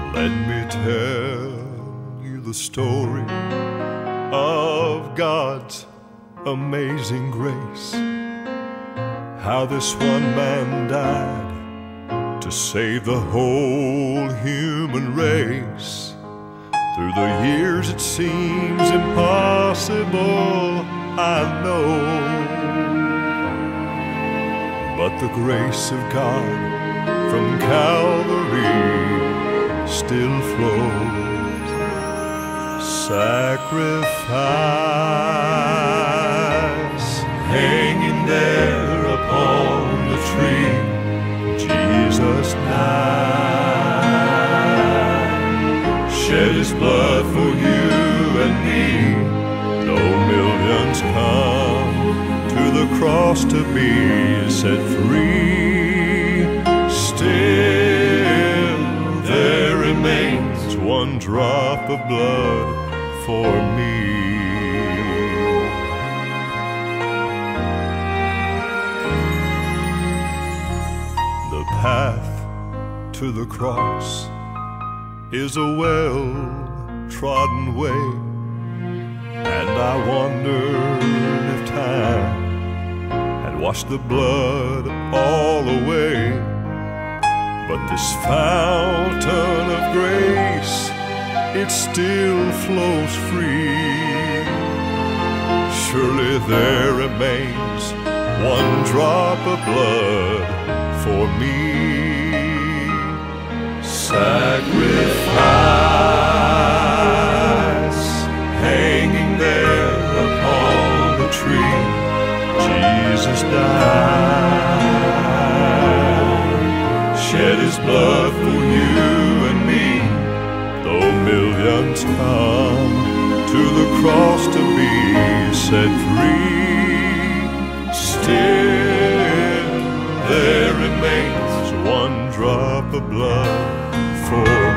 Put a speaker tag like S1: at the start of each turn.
S1: Let me tell you the story of God's amazing grace. How this one man died to save the whole human race. Through the years it seems impossible, I know, but the grace of God from Calvary still flows. Sacrifice hanging there upon the tree, Jesus died, shed his blood for you and me. Though millions come to the cross to be set free, still there remains one drop of blood for me. The path to the cross is a well-trodden way, and I wondered if time had washed the blood all away. But this fountain of grace, it still flows free. Surely there remains one drop of blood for me. Sacrifice hanging there upon the tree, Jesus died, shed his blood for you and me. Though millions come to the cross to be set free, still there remains one drop of blood for